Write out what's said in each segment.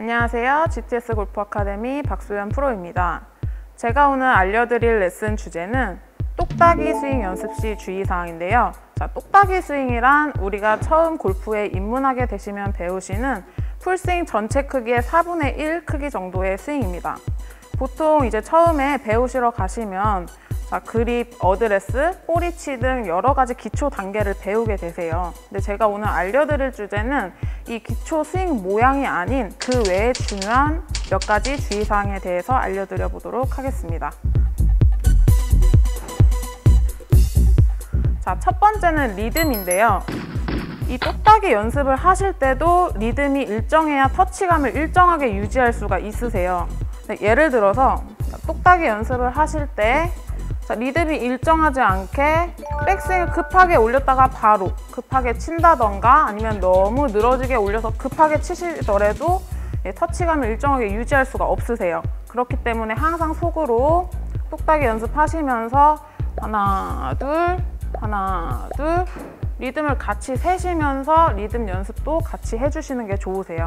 안녕하세요. GTS 골프 아카데미 박소연 프로입니다. 제가 오늘 알려드릴 레슨 주제는 똑딱이 스윙 연습 시 주의사항인데요. 자, 똑딱이 스윙이란 우리가 처음 골프에 입문하게 되시면 배우시는 풀스윙 전체 크기의 4분의 1 크기 정도의 스윙입니다. 보통 이제 처음에 배우시러 가시면 그립, 어드레스, 볼위치 등 여러 가지 기초 단계를 배우게 되세요. 근데 제가 오늘 알려드릴 주제는 이 기초 스윙 모양이 아닌 그 외에 중요한 몇 가지 주의사항에 대해서 알려드려 보도록 하겠습니다. 자, 첫 번째는 리듬인데요. 이 똑딱이 연습을 하실 때도 리듬이 일정해야 터치감을 일정하게 유지할 수가 있으세요. 예를 들어서 똑딱이 연습을 하실 때 리듬이 일정하지 않게 백스윙을 급하게 올렸다가 바로 급하게 친다던가 아니면 너무 늘어지게 올려서 급하게 치시더라도 터치감을 일정하게 유지할 수가 없으세요. 그렇기 때문에 항상 속으로 똑딱이 연습하시면서 하나, 둘, 하나, 둘 리듬을 같이 세시면서 리듬 연습도 같이 해주시는 게 좋으세요.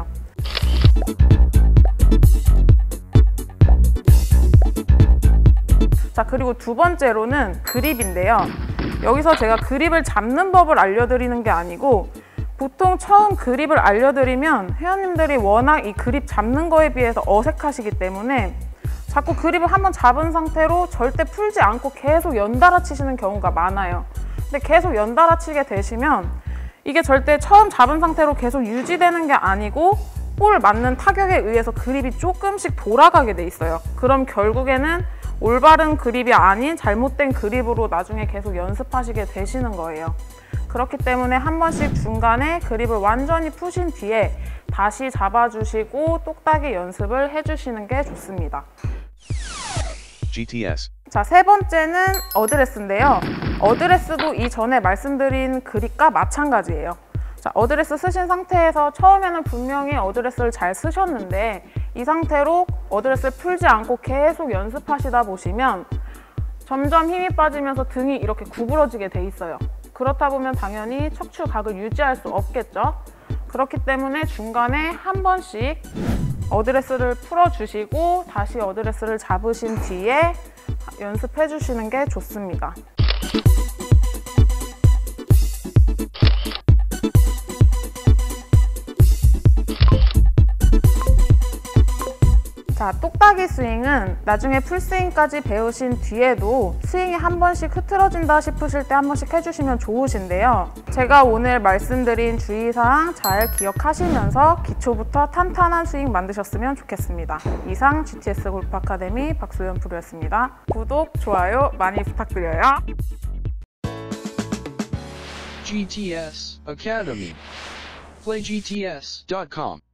자, 그리고 두 번째로는 그립인데요. 여기서 제가 그립을 잡는 법을 알려드리는 게 아니고 보통 처음 그립을 알려드리면 회원님들이 워낙 이 그립 잡는 거에 비해서 어색하시기 때문에 자꾸 그립을 한번 잡은 상태로 절대 풀지 않고 계속 연달아 치시는 경우가 많아요. 근데 계속 연달아 치게 되시면 이게 절대 처음 잡은 상태로 계속 유지되는 게 아니고 볼 맞는 타격에 의해서 그립이 조금씩 돌아가게 돼 있어요. 그럼 결국에는 올바른 그립이 아닌 잘못된 그립으로 나중에 계속 연습하시게 되시는 거예요. 그렇기 때문에 한 번씩 중간에 그립을 완전히 푸신 뒤에 다시 잡아주시고 똑딱이 연습을 해주시는 게 좋습니다. GTS. 자, 세 번째는 어드레스인데요. 어드레스도 이전에 말씀드린 그립과 마찬가지예요. 자, 어드레스 쓰신 상태에서 처음에는 분명히 어드레스를 잘 쓰셨는데 이 상태로 어드레스를 풀지 않고 계속 연습하시다 보시면 점점 힘이 빠지면서 등이 이렇게 구부러지게 돼 있어요. 그렇다 보면 당연히 척추각을 유지할 수 없겠죠. 그렇기 때문에 중간에 한 번씩 어드레스를 풀어주시고 다시 어드레스를 잡으신 뒤에 연습해 주시는 게 좋습니다. 자, 똑딱이 스윙은 나중에 풀스윙까지 배우신 뒤에도 스윙이 한 번씩 흐트러진다 싶으실 때 한 번씩 해주시면 좋으신데요. 제가 오늘 말씀드린 주의사항 잘 기억하시면서 기초부터 탄탄한 스윙 만드셨으면 좋겠습니다. 이상 GTS 골프 아카데미 박소연 프로였습니다. 구독, 좋아요 많이 부탁드려요. GTS Academy. PlayGTS.com